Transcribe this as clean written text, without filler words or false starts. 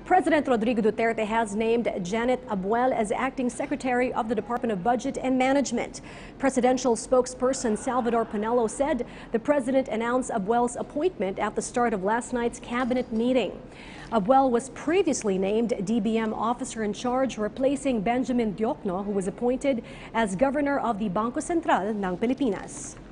President Rodrigo Duterte has named Janet Abuel as acting secretary of the Department of Budget and Management. Presidential spokesperson Salvador Panelo said the president announced Abuel's appointment at the start of last night's cabinet meeting. Abuel was previously named DBM officer in charge, replacing Benjamin Diokno, who was appointed as governor of the Bangko Sentral ng Pilipinas.